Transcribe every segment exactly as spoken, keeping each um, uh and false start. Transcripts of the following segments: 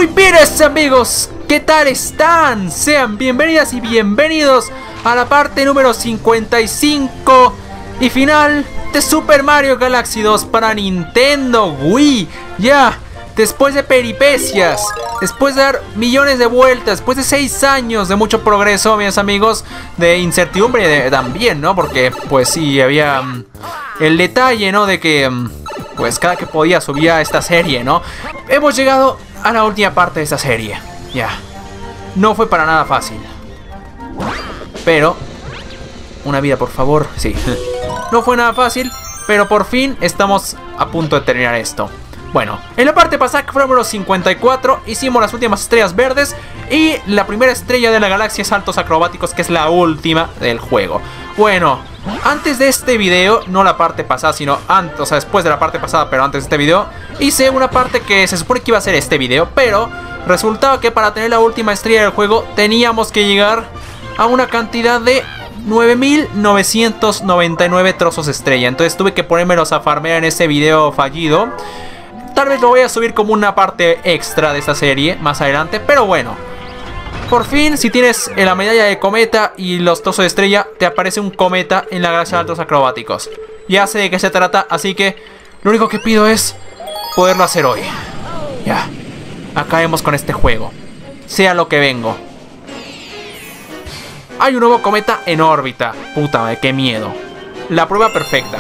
Muy bien, amigos, ¿qué tal están? Sean bienvenidas y bienvenidos a la parte número cincuenta y cinco y final de Super Mario Galaxy dos para Nintendo Wii. Ya, después de peripecias, después de dar millones de vueltas, después de seis años de mucho progreso, mis amigos, de incertidumbre de, también, ¿no? Porque, pues sí, había um, el detalle, ¿no? De que, um, pues cada que podía subía esta serie, ¿no? Hemos llegado a la última parte de esta serie. Ya. No fue para nada fácil. Pero... una vida, por favor. Sí. No fue nada fácil, pero por fin estamos a punto de terminar esto. Bueno, en la parte pasada, que fue el número cincuenta y cuatro, hicimos las últimas estrellas verdes y la primera estrella de la galaxia, saltos acrobáticos, que es la última del juego. Bueno, antes de este video, no la parte pasada, sino antes, o sea, después de la parte pasada, pero antes de este video, hice una parte que se supone que iba a ser este video, pero resultaba que para tener la última estrella del juego teníamos que llegar a una cantidad de nueve mil novecientos noventa y nueve trozos de estrella. Entonces tuve que ponérmelos a farmear en ese video fallido. Tal vez lo voy a subir como una parte extra de esta serie más adelante, pero bueno. Por fin, si tienes la medalla de cometa y los trozos de estrella, te aparece un cometa en la galaxia de saltos acrobáticos. Ya sé de qué se trata, así que lo único que pido es poderlo hacer hoy. Ya, acabemos con este juego, sea lo que vengo. Hay un nuevo cometa en órbita. Puta madre, qué miedo. La prueba perfecta.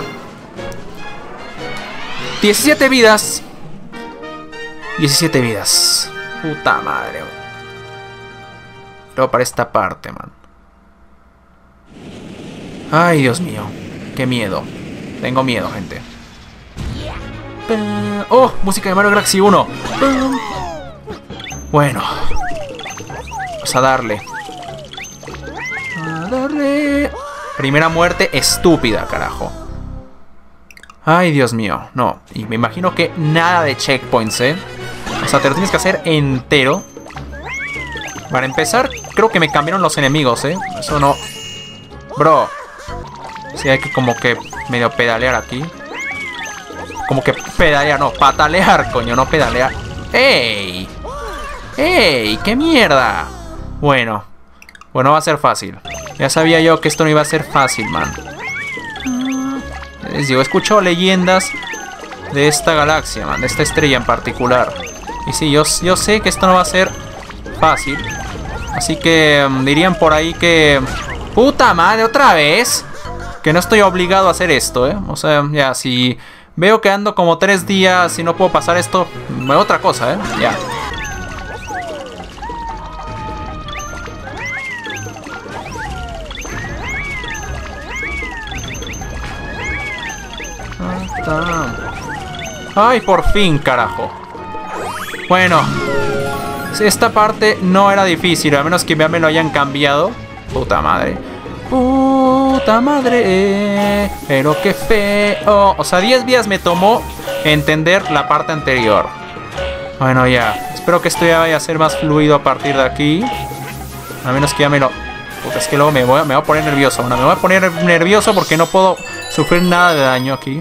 diecisiete vidas. diecisiete vidas. Puta madre. Luego para esta parte, man. Ay, Dios mío. Qué miedo. Tengo miedo, gente. Oh, música de Mario Galaxy uno. Bueno. Vamos a darle. A darle. Primera muerte estúpida, carajo. Ay, Dios mío. No. Y me imagino que nada de checkpoints, ¿eh? O sea, te lo tienes que hacer entero. Para empezar, creo que me cambiaron los enemigos, ¿eh? Eso no... Bro. Sí, hay que como que medio pedalear aquí. Como que pedalear, no, patalear, coño, no pedalear. ¡Ey! ¡Ey! ¡Qué mierda! Bueno. Bueno, va a ser fácil. Ya sabía yo que esto no iba a ser fácil, man. Les digo, escucho leyendas de esta galaxia, man. De esta estrella en particular. Y sí, yo, yo sé que esto no va a ser fácil. Así que um, dirían por ahí que... ¡puta madre, otra vez! Que no estoy obligado a hacer esto, ¿eh? O sea, ya, si veo que ando como tres días y no puedo pasar esto, otra cosa, ¿eh? Ya. Ay, por fin, carajo. Bueno, esta parte no era difícil, a menos que ya me lo hayan cambiado. Puta madre. Puta madre. Pero qué feo. O sea, diez días me tomó entender la parte anterior. Bueno, ya. Espero que esto ya vaya a ser más fluido a partir de aquí. A menos que ya me lo... Puta, es que luego me voy a, me voy a poner nervioso. Bueno, me voy a poner nervioso porque no puedo sufrir nada de daño aquí.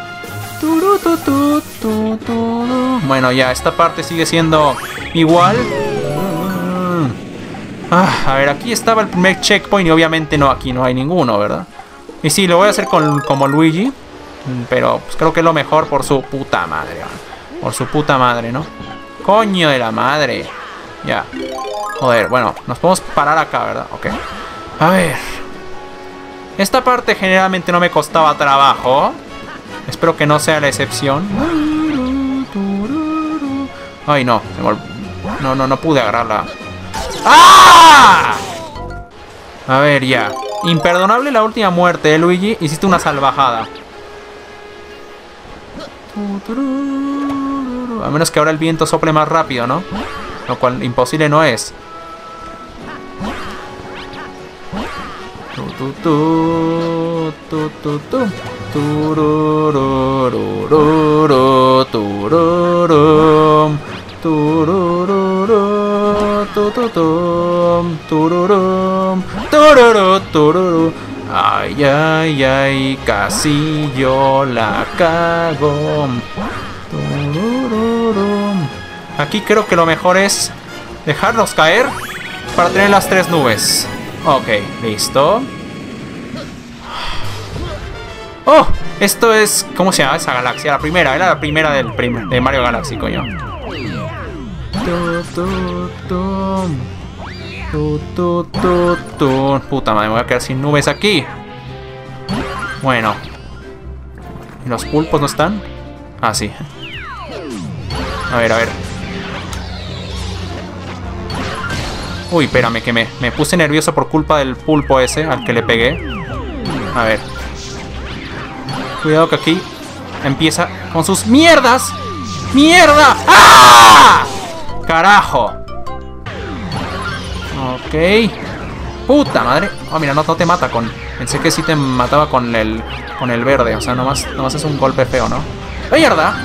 Bueno, ya, esta parte sigue siendo igual. Ah, a ver, aquí estaba el primer checkpoint y obviamente no, aquí no hay ninguno, ¿verdad? Y sí, lo voy a hacer con, como Luigi. Pero pues, creo que es lo mejor por su puta madre, ¿no? Por su puta madre, ¿no? Coño de la madre. Ya. Joder, bueno, nos podemos parar acá, ¿verdad? Ok. A ver. Esta parte generalmente no me costaba trabajo. Espero que no sea la excepción. Ay, no. No, no, no pude agarrarla. ¡Ah! A ver, ya. Imperdonable la última muerte, ¿eh, Luigi? Hiciste una salvajada. A menos que ahora el viento sople más rápido, ¿no? Lo cual imposible no es. Tu, tu, tu, tu, tu. Turururu, tururum, turururu, tututum, tururum, tururu, tururu. Ay, ay, ay, casi yo la cago. Turururum. Aquí creo que lo mejor es dejarlos caer para tener las tres nubes. Ok, listo. ¡Oh! Esto es... ¿Cómo se llama esa galaxia? La primera, era la primera del prim de Mario Galaxy, coño. Tu, tu, tu. Tu, tu, tu, tu. Puta madre, me voy a quedar sin nubes aquí. Bueno. ¿Y los pulpos no están? Ah, sí. A ver, a ver. Uy, espérame, que me, me puse nervioso por culpa del pulpo ese al que le pegué. A ver. Cuidado que aquí empieza con sus mierdas. ¡Mierda! ¡Ah! ¡Carajo! Ok. ¡Puta madre! Oh, mira, no, no te mata con... Pensé que sí te mataba con el, con el verde. O sea, nomás, nomás es un golpe feo, ¿no? ¡Oh, mierda!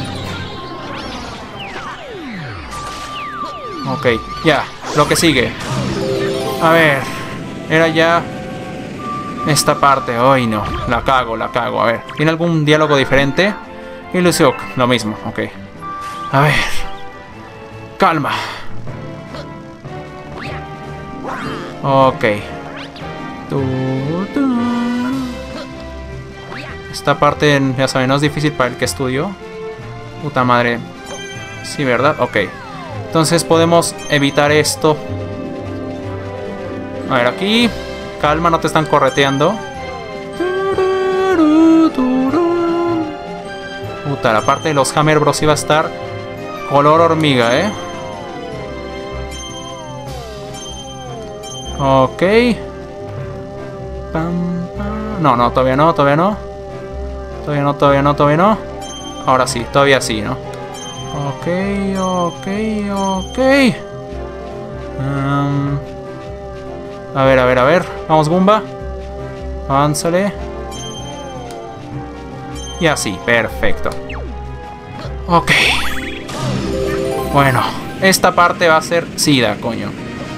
Ok, ya. Lo que sigue. A ver. Era ya... esta parte. Ay, no. La cago, la cago. A ver. ¿Tiene algún diálogo diferente? Ilusión. Lo mismo. Ok. A ver. Calma. Ok. Tu, tu. Esta parte, ya saben, no es difícil para el que estudió. Puta madre. Sí, ¿verdad? Ok. Entonces podemos evitar esto. A ver, aquí. Calma, no te están correteando. Puta, la parte de los Hammer Bros iba a estar color hormiga, ¿eh? Ok. Pam, pam. No, no, todavía no, todavía no. Todavía no, todavía no, todavía no. Ahora sí, todavía sí, ¿no? Ok, ok, ok. Um, a ver, a ver, a ver. Vamos, Goomba. Avánzale. Y así, perfecto. Ok. Bueno, esta parte va a ser sida, coño.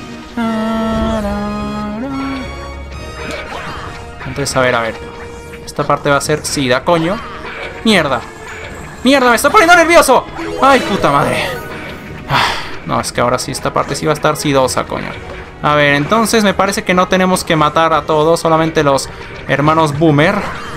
Entonces, a ver, a ver. Esta parte va a ser sida, coño. Mierda. Mierda, me estoy poniendo nervioso. Ay, puta madre. Ah, no, es que ahora sí, esta parte sí va a estar sidosa, coño. A ver, entonces me parece que no tenemos que matar a todos, solamente los hermanos Boomer.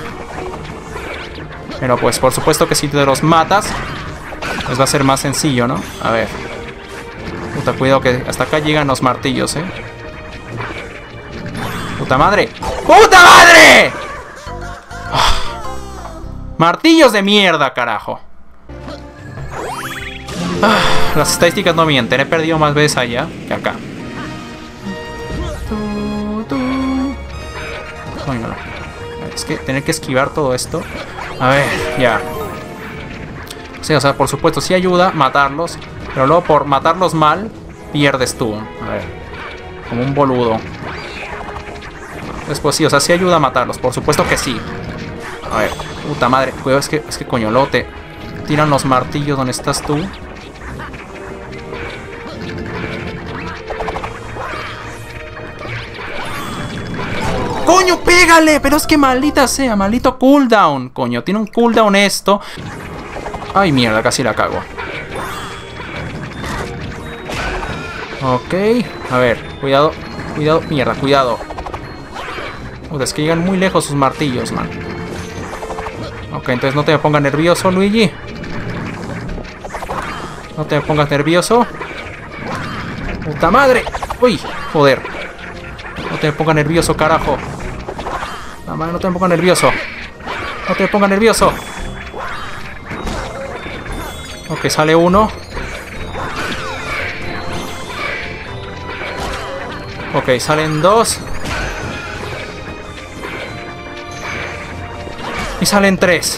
Pero pues por supuesto que si te los matas, pues va a ser más sencillo, ¿no? A ver. Puta, cuidado que hasta acá llegan los martillos, ¿eh? ¡Puta madre! ¡Puta madre! Oh. Martillos de mierda, carajo. Ah, las estadísticas no mienten. He perdido más veces allá que acá. Ay, no. Es que tener que esquivar todo esto. A ver, ya. Sí, o sea, por supuesto, sí ayuda matarlos. Pero luego por matarlos mal, pierdes tú. A ver. Como un boludo. Después sí, o sea, sí ayuda a matarlos. Por supuesto que sí. A ver, puta madre. Cuidado, es que, es que coño, luego te tiran los martillos donde estás tú. ¡Coño, pégale! Pero es que maldita sea, maldito cooldown. Coño, tiene un cooldown esto. Ay, mierda, casi la cago. Ok, a ver, cuidado, cuidado, mierda, cuidado. Puta, es que llegan muy lejos sus martillos, man. Ok, entonces no te me pongas nervioso, Luigi. No te me pongas nervioso. ¡Puta madre! ¡Uy! Joder. No te me pongas nervioso, carajo. No, man, no te me pongas nervioso. No te me pongas nervioso. Ok, sale uno. Ok, salen dos. Y salen tres.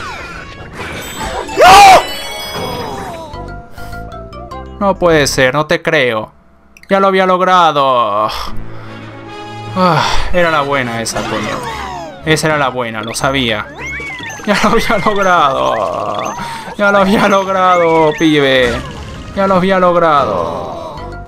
¡No! No puede ser, no te creo. Ya lo había logrado. Ah, era la buena esa, coño. Esa era la buena, lo sabía. Ya lo había logrado. Ya lo había logrado, pibe. Ya lo había logrado.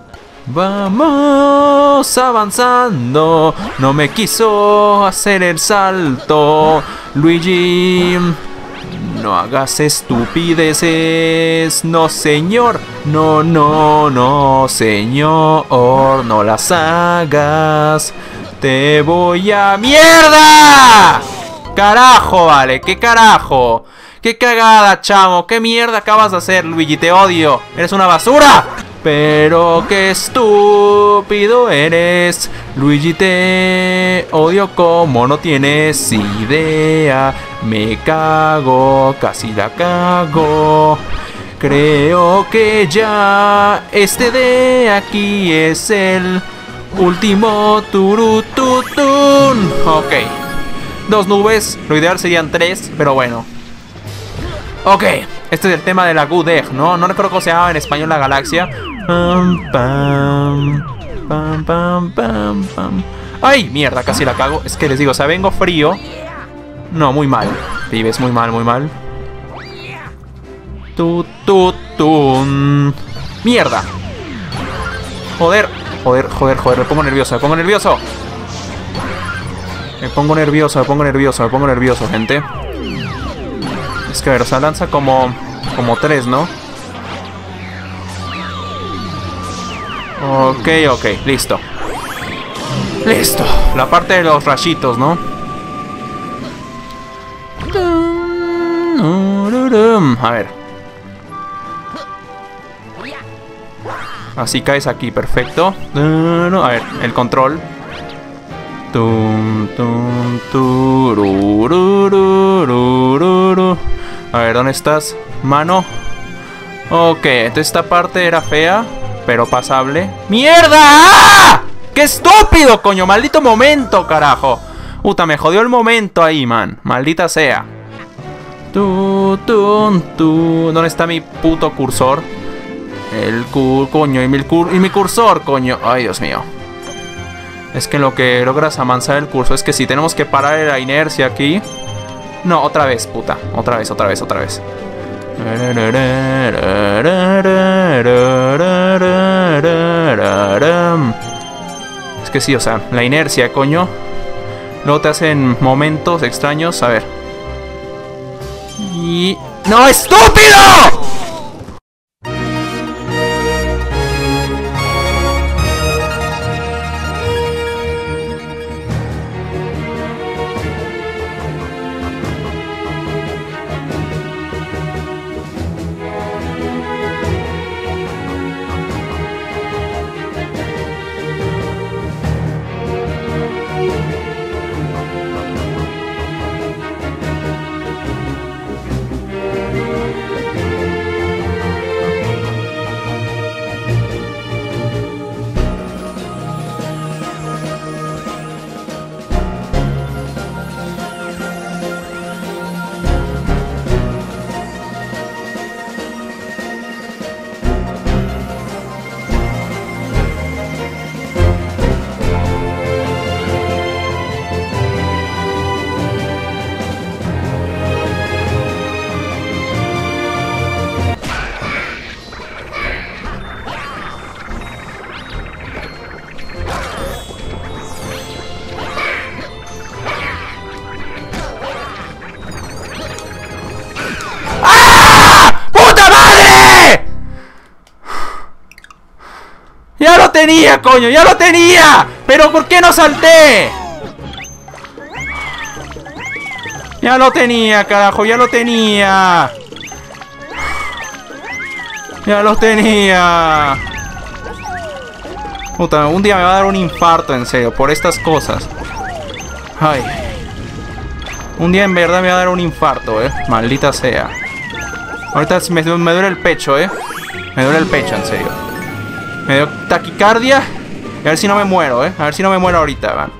Vamos avanzando. No me quiso hacer el salto. Luigi. No hagas estupideces. No, señor. No, no, no, señor. No las hagas. Te voy a... ¡Mierda! Carajo, vale. ¿Qué carajo? ¡Qué cagada, chamo! ¿Qué mierda acabas de hacer, Luigi? Te odio. ¡Eres una basura! Pero qué estúpido eres, Luigi, te odio como no tienes idea. Me cago, casi la cago. Creo que ya este de aquí es el último turututun. Ok, dos nubes, lo ideal serían tres, pero bueno. Ok, este es el tema de la Good Egg, ¿no? No recuerdo cómo se llamaba en español la galaxia. Pam, pam, pam, pam, pam, pam. ¡Ay! Mierda, casi la cago. Es que les digo, o sea, vengo frío. No, muy mal. Pibes, muy mal, muy mal. Tu, tu, tun. Mierda. Joder, joder, joder, joder. Me pongo nervioso, me pongo nervioso. Me pongo nervioso, me pongo nervioso, me pongo nervioso, gente. Es que a ver, o sea, lanza como... Como tres, ¿no? Ok, ok, listo. Listo. La parte de los rayitos, ¿no? A ver. Así caes aquí, perfecto. A ver, el control. A ver, ¿dónde estás? Mano. Ok, entonces esta parte era fea, pero pasable. ¡Mierda! ¡Ah! ¡Qué estúpido, coño! ¡Maldito momento, carajo! Puta, me jodió el momento ahí, man. Maldita sea. Tu, tu, tu. ¿Dónde está mi puto cursor? El cu... Coño, y mi, cur... y mi cursor, coño. Ay, Dios mío. Es que lo que logras amansar el cursor es que si tenemos que parar la inercia aquí... No, otra vez, puta. Otra vez, otra vez, otra vez. Es que sí, o sea, la inercia, coño. Luego te hacen momentos extraños. A ver. Y... ¡No, estúpido! ¡Ya lo tenía, coño! ¡Ya lo tenía! ¿Pero por qué no salté? Ya lo tenía, carajo, ya lo tenía. Ya lo tenía. Puta, un día me va a dar un infarto, en serio, por estas cosas. Ay. Un día en verdad me va a dar un infarto, eh. Maldita sea. Ahorita me, me duele el pecho, eh. Me duele el pecho, en serio. Me dio taquicardia. Y a ver si no me muero, eh. A ver si no me muero ahorita, man.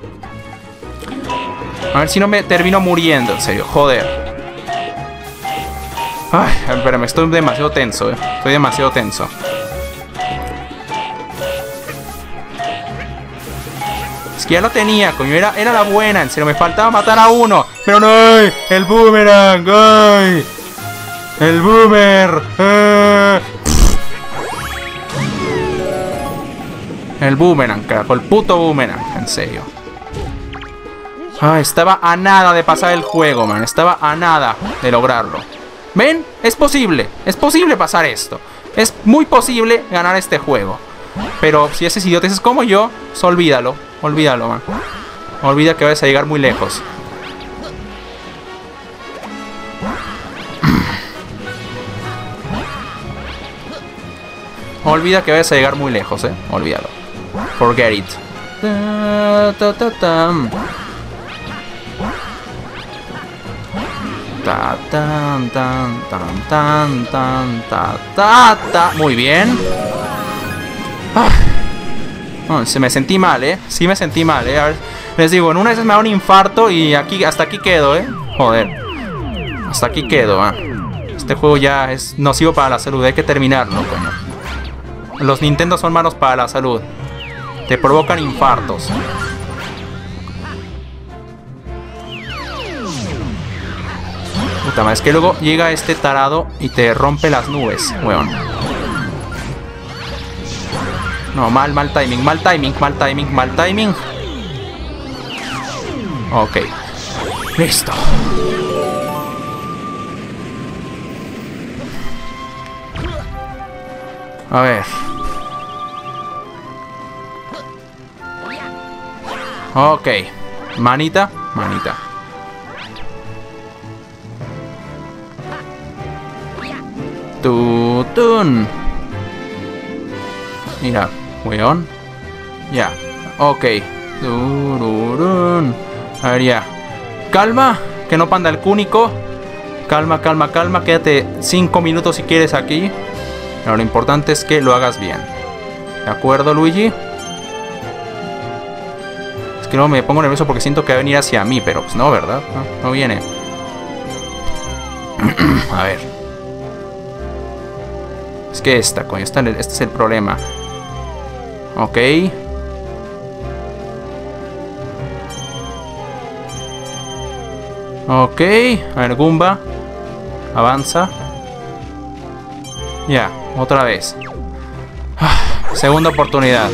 A ver si no me termino muriendo, en serio. Joder. Ay, espérame, estoy demasiado tenso, eh. Estoy demasiado tenso. Es que ya lo tenía, coño. Era, era la buena, en serio. Me faltaba matar a uno. Pero no, ¡ay! El boomerang, ¡ay! El boomer. ¡Ah! El boomerang, carajo. El puto boomerang, en serio. Ah, estaba a nada de pasar el juego, man. Estaba a nada de lograrlo. ¿Ven? Es posible. Es posible pasar esto. Es muy posible ganar este juego. Pero si ese idiota es como yo, pues olvídalo. Olvídalo, man. Olvida que vayas a llegar muy lejos. Olvida que vayas a llegar muy lejos, eh. Olvídalo. Forget it. Ta, ta, ta, ta. Ta, tan, tan, tan, tan, tan, ta, ta, ta. Muy bien. Ah. Oh, se me sentí mal, eh. Sí me sentí mal, eh. A ver, les digo, en una vez me da un infarto y aquí, hasta aquí quedo, eh. Joder. Hasta aquí quedo, eh. Este juego ya es nocivo para la salud. Hay que terminarlo, coño. Los Nintendo son malos para la salud. Te provocan infartos. Puta madre, es que luego llega este tarado y te rompe las nubes, weón. No, mal, mal timing, mal timing, mal timing, mal timing. Ok. Listo. A ver. Ok. Manita, manita. Tutun. Mira, weón. Ya. Ok. Tururun. A ver, ya. Calma, que no panda el cúnico. Calma, calma, calma. Quédate cinco minutos si quieres aquí. Pero lo importante es que lo hagas bien. ¿De acuerdo, Luigi? Es que no me pongo nervioso porque siento que va a venir hacia mí. Pero pues no, ¿verdad? No, no viene. A ver. Es que esta, coño. Esta, este es el problema. Ok. Ok. A ver, Goomba. Avanza. Ya, otra vez. Ah, segunda oportunidad.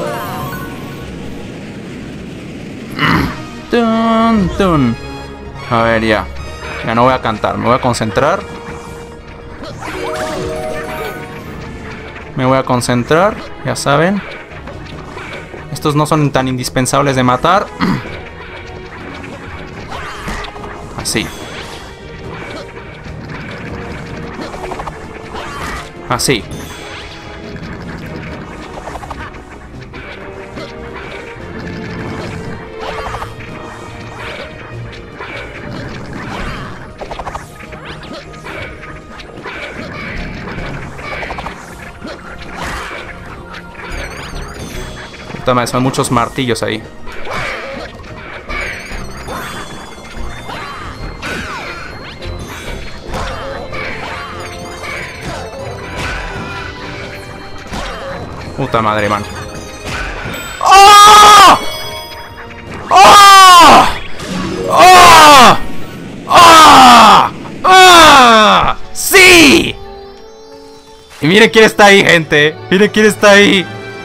Tun, tun. A ver, ya. Ya no voy a cantar, me voy a concentrar. Me voy a concentrar, ya saben. Estos no son tan indispensables de matar. Así. Así. Puta madre, son muchos martillos ahí. Puta madre, man. ¡Oh! ¡Oh! ¡Oh! ¡Oh! ¡Oh! ¡Sí! Y miren quién está ahí, gente. Miren quién está ahí.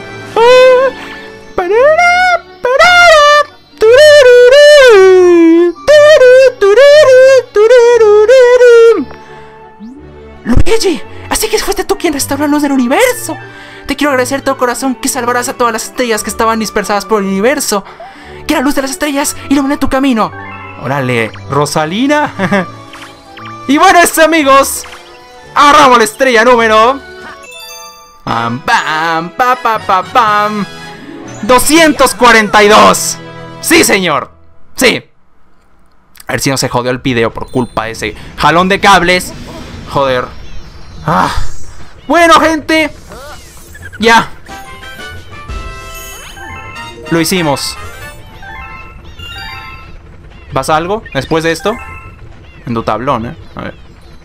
Luigi, así que fuiste tú quien restauró la luz del universo. Te quiero agradecer de todo corazón que salvarás a todas las estrellas que estaban dispersadas por el universo. Que la luz de las estrellas ilumine tu camino. Órale, Rosalina. Y bueno, eso, amigos, agarramos la estrella número Pam, pam, pa, pa, pa, pam. doscientos cuarenta y dos. Sí, señor. Sí. A ver si no se jodió el video por culpa de ese jalón de cables. Joder. Ah. Bueno, gente, ya. Lo hicimos. ¿Pasa algo después de esto? En tu tablón, eh. A ver.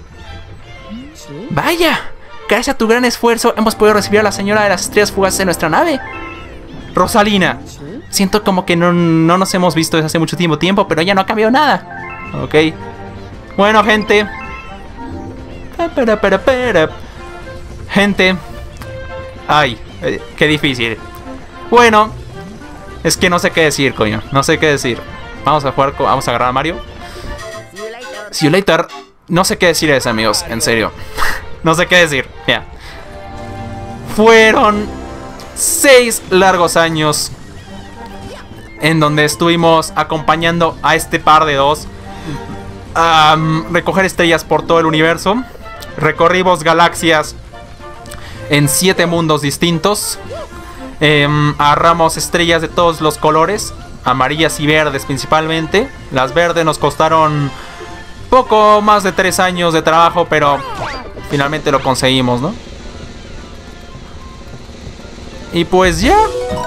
Vaya. Gracias a tu gran esfuerzo hemos podido recibir a la señora de las estrellas fugaces en nuestra nave. Rosalina. Siento como que no, no nos hemos visto desde hace mucho tiempo, tiempo, pero ya no ha cambiado nada. Ok. Bueno, gente. Gente. Ay, eh, qué difícil. Bueno, es que no sé qué decir, coño. No sé qué decir. Vamos a jugar, con, vamos a agarrar a Mario. See you later. No sé qué decir eso, amigos, en serio. No sé qué decir. Mira. Fueron seis largos años en donde estuvimos acompañando a este par de dos a um, recoger estrellas por todo el universo. Recorrimos galaxias en siete mundos distintos. Eh, agarramos estrellas de todos los colores, amarillas y verdes principalmente. Las verdes nos costaron poco más de tres años de trabajo, pero finalmente lo conseguimos, ¿no? Y pues ya.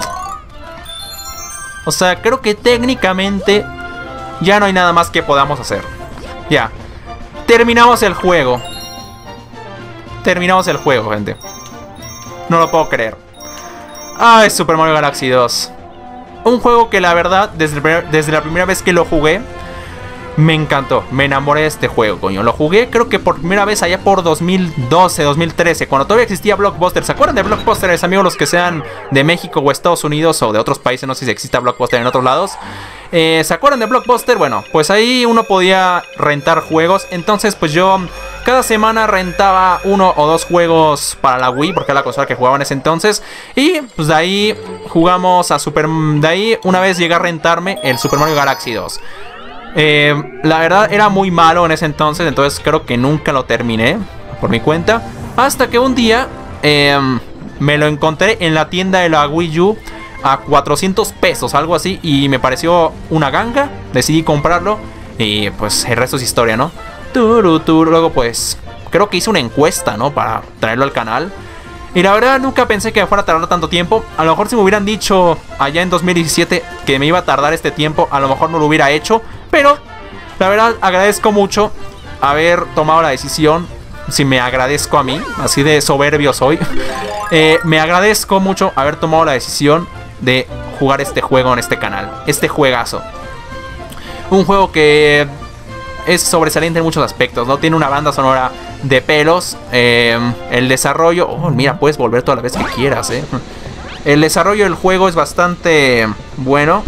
O sea, creo que técnicamente ya no hay nada más que podamos hacer. Ya. Terminamos el juego. Terminamos el juego, gente. No lo puedo creer. Ay, Super Mario Galaxy dos. Un juego que la verdad, desde, desde la primera vez que lo jugué, me encantó, me enamoré de este juego, coño. Lo jugué creo que por primera vez allá por dos mil doce, dos mil trece, cuando todavía existía Blockbuster. ¿Se acuerdan de Blockbuster, amigos, los que sean de México o Estados Unidos o de otros países? No sé si exista Blockbuster en otros lados. eh, ¿Se acuerdan de Blockbuster? Bueno, pues ahí uno podía rentar juegos. Entonces pues yo cada semana rentaba uno o dos juegos para la Wii, porque era la consola que jugaba en ese entonces. Y pues de ahí jugamos a Super... De ahí una vez llegué a rentarme el Super Mario Galaxy dos. Eh, la verdad era muy malo en ese entonces, entonces creo que nunca lo terminé por mi cuenta. Hasta que un día eh, me lo encontré en la tienda de la Wii U a cuatrocientos pesos, algo así. Y me pareció una ganga, decidí comprarlo. Y pues el resto es historia, ¿no? Turu, turu. Luego pues creo que hice una encuesta, ¿no? Para traerlo al canal. Y la verdad nunca pensé que me fuera a tardar tanto tiempo. A lo mejor si me hubieran dicho allá en dos mil diecisiete que me iba a tardar este tiempo, a lo mejor no lo hubiera hecho. Pero la verdad agradezco mucho haber tomado la decisión. Si me agradezco a mí, así de soberbio soy. eh, Me agradezco mucho haber tomado la decisión de jugar este juego en este canal. Este juegazo. Un juego que es sobresaliente en muchos aspectos, ¿no? Tiene una banda sonora de pelos. eh, El desarrollo... Oh, mira, puedes volver todas las veces que quieras, ¿eh? El desarrollo del juego es bastante bueno.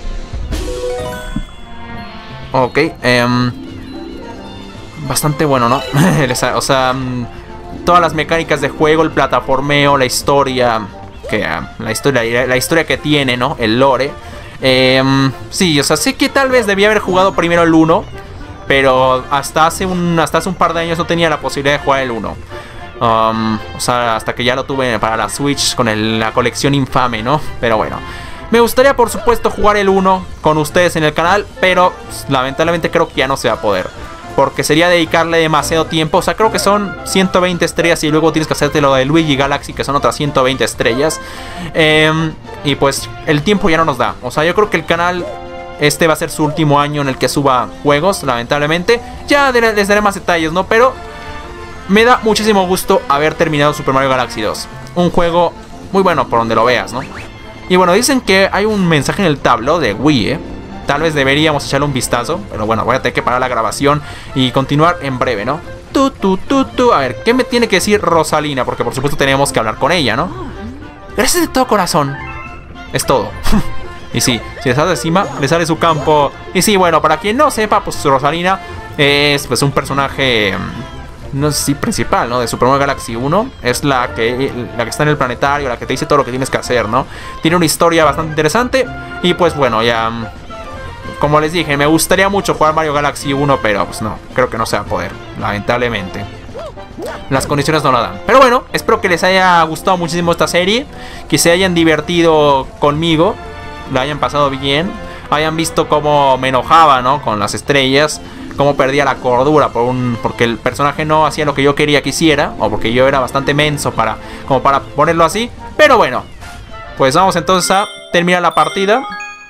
Ok, eh, bastante bueno, ¿no? O sea, todas las mecánicas de juego, el plataformeo, la historia, que la historia, la historia que tiene, ¿no? El lore. Eh, sí, o sea, sé que tal vez debía haber jugado primero el uno, pero hasta hace un hasta hace un par de años no tenía la posibilidad de jugar el uno. Um, o sea, hasta que ya lo tuve para la Switch con el, la colección infame, ¿no? Pero bueno. Me gustaría, por supuesto, jugar el uno con ustedes en el canal, pero pues, lamentablemente creo que ya no se va a poder, porque sería dedicarle demasiado tiempo. O sea, creo que son ciento veinte estrellas y luego tienes que hacerte lo de Luigi Galaxy, que son otras ciento veinte estrellas. Eh, y pues el tiempo ya no nos da. O sea, yo creo que el canal, este va a ser su último año en el que suba juegos, lamentablemente. Ya les daré más detalles, ¿no? Pero me da muchísimo gusto haber terminado Super Mario Galaxy dos. Un juego muy bueno por donde lo veas, ¿no? Y bueno, dicen que hay un mensaje en el tablero de Wii, ¿eh? Tal vez deberíamos echarle un vistazo. Pero bueno, voy a tener que parar la grabación y continuar en breve, ¿no? Tu, tu, tu, tu. A ver, ¿qué me tiene que decir Rosalina? Porque por supuesto tenemos que hablar con ella, ¿no? Gracias de todo corazón. Es todo. Y sí, si le sale encima, le sale su campo. Y sí, bueno, para quien no sepa, pues Rosalina es pues un personaje... no sé si principal, ¿no? De Super Mario Galaxy uno. Es la que, la que está en el planetario, la que te dice todo lo que tienes que hacer, ¿no? Tiene una historia bastante interesante. Y pues bueno, ya... como les dije, me gustaría mucho jugar Mario Galaxy uno, pero pues no, creo que no se va a poder, lamentablemente. Las condiciones no la dan. Pero bueno, espero que les haya gustado muchísimo esta serie, que se hayan divertido conmigo, la hayan pasado bien, hayan visto cómo me enojaba, ¿no? Con las estrellas, cómo perdía la cordura por un, porque el personaje no hacía lo que yo quería que hiciera, o porque yo era bastante menso para, como para ponerlo así. Pero bueno, pues vamos entonces a terminar la partida.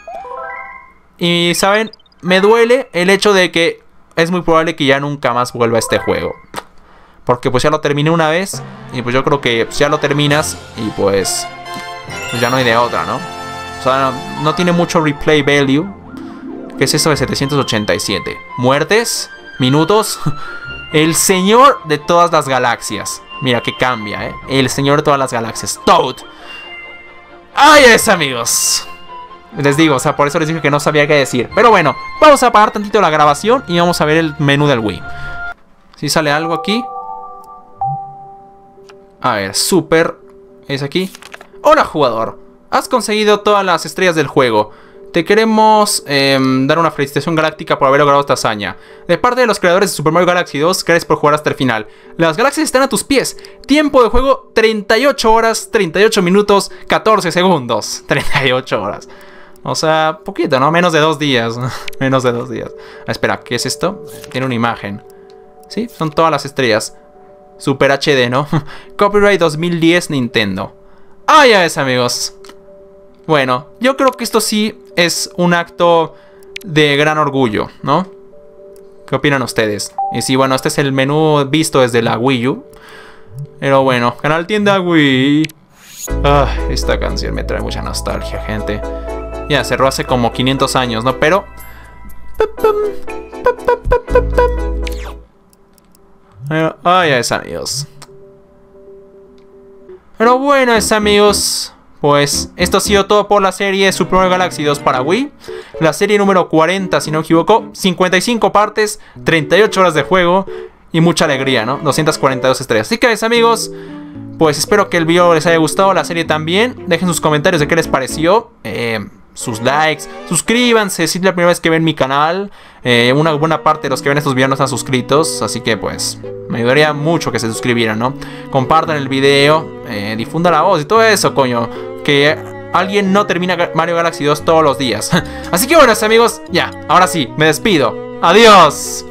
Y saben, me duele el hecho de que es muy probable que ya nunca más vuelva a este juego, porque pues ya lo terminé una vez. Y pues yo creo que pues, ya lo terminas y pues, pues ya no hay de otra, ¿no? O sea, no, no tiene mucho replay value. ¿Qué es eso de setecientos ochenta y siete? ¿Muertes? ¿Minutos? El señor de todas las galaxias. Mira que cambia, ¿eh? El señor de todas las galaxias, Toad. ¡Ahí es, amigos! Les digo, o sea, por eso les dije que no sabía qué decir. Pero bueno, vamos a apagar tantito la grabación y vamos a ver el menú del Wii. ¿Sí sale algo aquí? A ver, super. ¿Es aquí? Hola, jugador. Has conseguido todas las estrellas del juego. Te queremos eh, dar una felicitación galáctica por haber logrado esta hazaña. De parte de los creadores de Super Mario Galaxy dos, gracias por jugar hasta el final. Las galaxias están a tus pies. Tiempo de juego treinta y ocho horas, treinta y ocho minutos, catorce segundos. treinta y ocho horas. O sea, poquito, ¿no? Menos de dos días. Menos de dos días. Ah, espera, ¿qué es esto? Tiene una imagen. Sí, son todas las estrellas. Super H D, ¿no? Copyright dos mil diez Nintendo. Ah, ya ves, amigos. Bueno, yo creo que esto sí es un acto de gran orgullo, ¿no? ¿Qué opinan ustedes? Y sí, bueno, este es el menú visto desde la Wii U. Pero bueno, canal tienda Wii. Ah, esta canción me trae mucha nostalgia, gente. Ya, cerró hace como quinientos años, ¿no? Pero... Ah, ya es, amigos. Pero bueno, es, amigos... Pues esto ha sido todo por la serie Super Mario Galaxy dos para Wii. La serie número cuarenta, si no me equivoco. cincuenta y cinco partes, treinta y ocho horas de juego y mucha alegría, ¿no? doscientas cuarenta y dos estrellas. Así que, amigos, pues espero que el video les haya gustado, la serie también. Dejen sus comentarios de qué les pareció. Eh... Sus likes, suscríbanse si es la primera vez que ven mi canal. eh, Una buena parte de los que ven estos videos no están suscritos, así que pues me ayudaría mucho que se suscribieran, ¿no? Compartan el video, eh, difundan la voz y todo eso, coño. Que alguien no termina Mario Galaxy dos todos los días. Así que bueno, amigos, ya, ahora sí, me despido. Adiós.